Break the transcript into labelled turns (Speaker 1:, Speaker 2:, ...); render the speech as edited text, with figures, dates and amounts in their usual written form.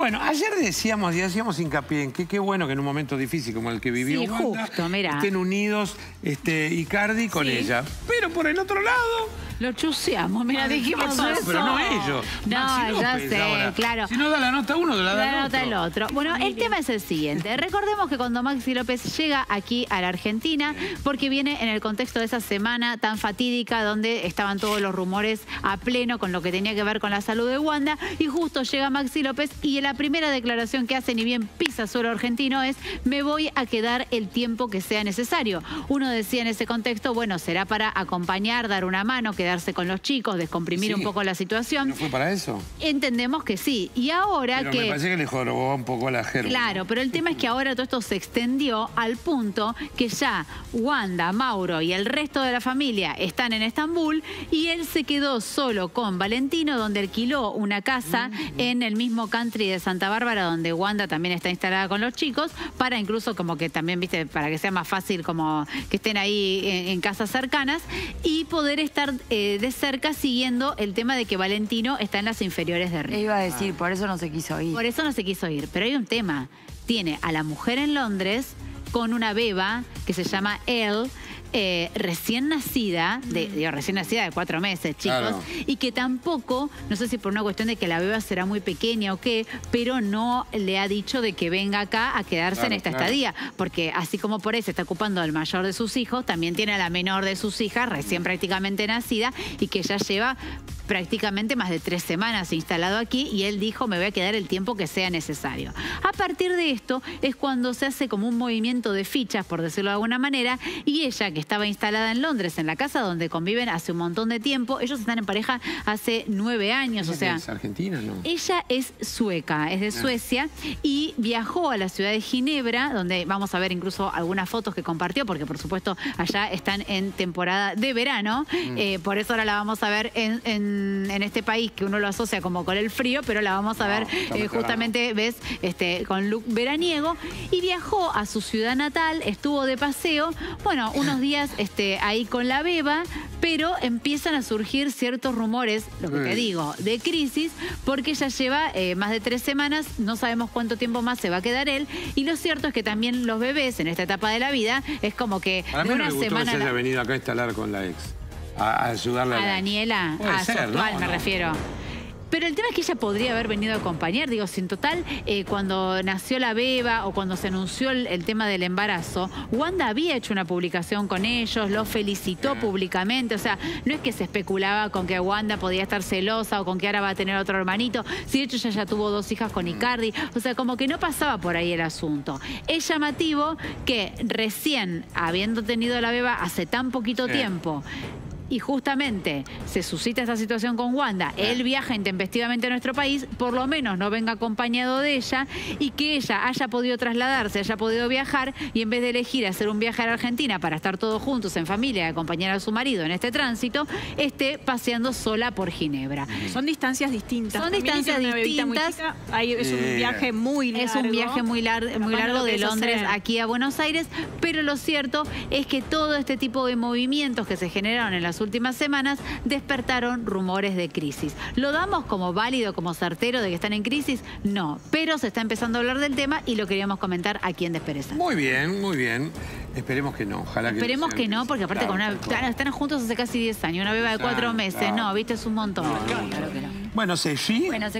Speaker 1: Bueno, ayer decíamos y hacíamos hincapié en que qué bueno que en un momento difícil como el que vivió Wanda,
Speaker 2: justo, mirá,
Speaker 1: estén unidos Icardi con ella. Pero por el otro lado...
Speaker 2: Lo chuseamos, mira, dijimos eso.
Speaker 1: Pero no ellos.
Speaker 2: No, ya sé,
Speaker 1: ahora.
Speaker 2: claro.
Speaker 1: Si no da la nota uno, la da
Speaker 2: nota el otro. Bueno, el tema es el siguiente. Recordemos que cuando Maxi López llega aquí a la Argentina, porque viene en el contexto de esa semana tan fatídica donde estaban todos los rumores a pleno con lo que tenía que ver con la salud de Wanda, y justo llega Maxi López y la primera declaración que hace, ni bien pisa suelo argentino, es: me voy a quedar el tiempo que sea necesario. Uno decía en ese contexto, bueno, será para acompañar, dar una mano, quedarse con los chicos, descomprimir un poco la situación.
Speaker 1: ¿No fue para eso?
Speaker 2: Entendemos que sí. Y ahora
Speaker 1: pero
Speaker 2: que...
Speaker 1: me parece que le jorobó un poco a la jerga.
Speaker 2: Claro, pero el tema es que ahora todo esto se extendió al punto que ya Wanda, Mauro y el resto de la familia están en Estambul y él se quedó solo con Valentino, donde alquiló una casa en el mismo country de Santa Bárbara, donde Wanda también está instalada con los chicos, para incluso como que también, viste, para que sea más fácil como que estén ahí en casas cercanas y poder estar de cerca siguiendo el tema de que Valentino está en las inferiores de River.
Speaker 3: Le iba a decir, por eso no se quiso ir.
Speaker 2: Por eso no se quiso ir, pero hay un tema. Tiene a la mujer en Londres con una beba que se llama Elle, recién nacida, recién nacida de 4 meses, chicos, claro. Y que tampoco, no sé si por una cuestión de que la beba será muy pequeña o qué, pero no le ha dicho de que venga acá a quedarse en esta estadía, porque así como por eso está ocupando al mayor de sus hijos, también tiene a la menor de sus hijas, recién prácticamente nacida, y que ya lleva prácticamente más de 3 semanas instalado aquí, y él dijo: me voy a quedar el tiempo que sea necesario. A partir de esto es cuando se hace como un movimiento de fichas, por decirlo de alguna manera, y ella, que estaba instalada en Londres, en la casa donde conviven hace un montón de tiempo, ellos están en pareja hace 9 años, o sea...
Speaker 1: ¿Es argentina, no?
Speaker 2: Ella es sueca, es de Suecia, y viajó a la ciudad de Ginebra, donde vamos a ver incluso algunas fotos que compartió, porque por supuesto allá están en temporada de verano, por eso ahora la vamos a ver en este país que uno lo asocia como con el frío, pero la vamos a ver justamente, ves, con look veraniego, y viajó a su ciudad natal, estuvo de paseo, bueno, unos días ahí con la beba, pero empiezan a surgir ciertos rumores, lo que te digo, de crisis, porque ella lleva más de 3 semanas, no sabemos cuánto tiempo más se va a quedar él, y lo cierto es que también los bebés en esta etapa de la vida es como que de una semana...
Speaker 1: Que se haya venido acá a instalar con la ex. A ayudarla.
Speaker 2: A Daniela, a su actual, me refiero. Pero el tema es que ella podría haber venido a acompañar, digo, si en total, cuando nació la beba o cuando se anunció el tema del embarazo, Wanda había hecho una publicación con ellos, los felicitó públicamente, o sea, no es que se especulaba con que Wanda podía estar celosa o con que ahora va a tener otro hermanito, si de hecho ella ya tuvo 2 hijas con Icardi, o sea, como que no pasaba por ahí el asunto. Es llamativo que recién, habiendo tenido la beba hace tan poquito tiempo, y justamente se suscita esta situación con Wanda, él viaja intempestivamente a nuestro país, por lo menos no venga acompañado de ella, y que ella haya podido trasladarse, haya podido viajar, y en vez de elegir hacer un viaje a la Argentina para estar todos juntos en familia y acompañar a su marido en este tránsito, esté paseando sola por Ginebra.
Speaker 4: Son distancias distintas.
Speaker 2: Son distancias distintas.
Speaker 4: Es un viaje muy largo.
Speaker 2: Es un viaje muy largo de Londres aquí a Buenos Aires, pero lo cierto es que todo este tipo de movimientos que se generaron en las últimas semanas despertaron rumores de crisis. ¿Lo damos como válido, como certero de que están en crisis? No, pero se está empezando a hablar del tema y lo queríamos comentar aquí en Despereza.
Speaker 1: Muy bien, muy bien. Esperemos que no, ojalá que
Speaker 2: Esperemos que no, porque aparte están juntos hace casi 10 años, una beba de 4 meses, no, viste, es un montón.
Speaker 1: Bueno, Seji.